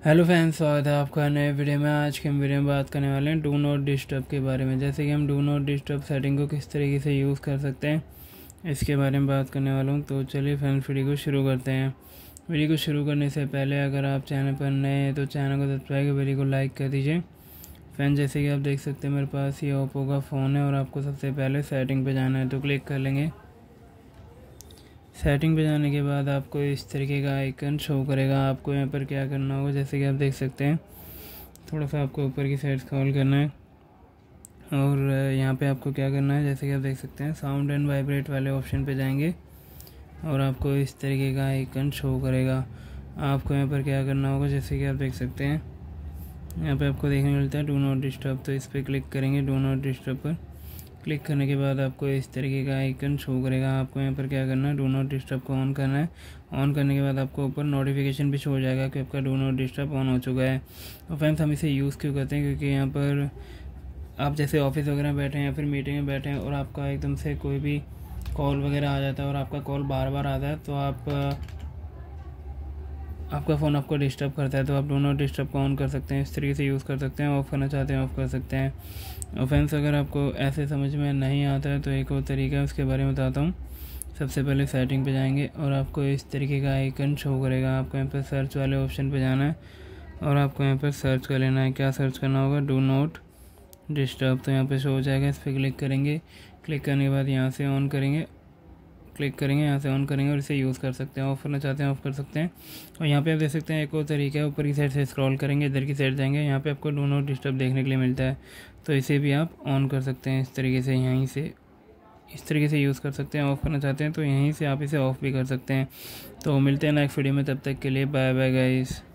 Hello friends, स्वागत है आपका नए वीडियो में। आज के हम वीडियो में बात करने वाले हैं डू नॉट डिस्टर्ब के बारे में। जैसे कि हम डू नॉट डिस्टर्ब सेटिंग को किस तरीके से यूज़ कर सकते हैं, इसके बारे में बात करने वाला हूँ। तो चलिए फ्रेंड्स, वीडियो को शुरू करते हैं। वीडियो को शुरू करने से पहले अगर आप चैनल पर नए हैं तो चैनल को सब्सक्राइब कर वीडियो को लाइक कर दीजिए। फ्रेंड्स, जैसे कि आप देख सकते हैं मेरे पास ये ओप्पो का फ़ोन है और आपको सबसे पहले सेटिंग पर जाना है, तो क्लिक कर लेंगे। सेटिंग पे जाने के बाद आपको इस तरीके का आइकन शो करेगा। आपको यहाँ पर क्या करना होगा, जैसे कि आप देख सकते हैं, थोड़ा सा आपको ऊपर की साइड स्क्रॉल करना है और यहाँ पे आपको क्या करना है, जैसे कि आप देख सकते हैं, साउंड एंड वाइब्रेट वाले ऑप्शन पे जाएंगे और आपको इस तरीके का आइकन शो करेगा। आपको यहाँ पर क्या करना होगा, जैसे कि आप देख सकते हैं, यहाँ पे आपको देखने मिलता है डू नॉट डिस्टर्ब, तो इस पर क्लिक करेंगे। डू नॉट डिस्टर्ब पर क्लिक करने के बाद आपको इस तरीके का आइकन शो करेगा। आपको यहाँ पर क्या करना है, डू नॉट डिस्टर्ब को ऑन करना है। ऑन करने के बाद आपको ऊपर नोटिफिकेशन भी शो हो जाएगा कि आपका डू नॉट डिस्टर्ब ऑन हो चुका है। और फ्रेंड्स, हम इसे यूज़ क्यों करते हैं, क्योंकि यहाँ पर आप जैसे ऑफिस वगैरह में बैठे हैं या फिर मीटिंग में बैठे हैं और आपका एकदम से कोई भी कॉल वगैरह आ जाता है और आपका कॉल बार बार आता है, तो आपका फ़ोन आपको डिस्टर्ब करता है, तो आप डो नॉट डिस्टर्ब को ऑन कर सकते हैं। इस तरीके से यूज़ कर सकते हैं। ऑफ़ करना चाहते हैं ऑफ़ कर सकते हैं। और फ्रेंड्स, अगर आपको ऐसे समझ में नहीं आता है तो एक और तरीका है, उसके बारे में बताता हूँ। सबसे पहले सेटिंग पे जाएंगे और आपको इस तरीके का आइकन शो करेगा। आपको यहाँ पर सर्च वाले ऑप्शन पे जाना है और आपको यहाँ पर सर्च कर लेना है। क्या सर्च करना होगा, डू नॉट डिस्टर्ब। तो यहाँ पे शो हो जाएगा, इस पर क्लिक करेंगे। क्लिक करने के बाद यहाँ से ऑन करेंगे, क्लिक करेंगे, यहाँ से ऑन करेंगे और इसे यूज़ कर सकते हैं। ऑफ़ करना चाहते हैं ऑफ़ कर सकते हैं। और यहाँ पे आप देख सकते हैं एक और तरीका है, ऊपर की साइड से स्क्रॉल करेंगे, इधर की साइड जाएंगे, यहाँ पे आपको डू नॉट डिस्टर्ब देखने के लिए मिलता है, तो इसे भी आप ऑन कर सकते हैं। इस तरीके से यहीं से इस तरीके से यूज़ कर सकते हैं। ऑफ़ करना चाहते हैं तो यहीं से आप इसे ऑफ़ भी कर सकते हैं। तो मिलते हैं नेक्स्ट वीडियो में, तब तक के लिए बाय बाय गाइस।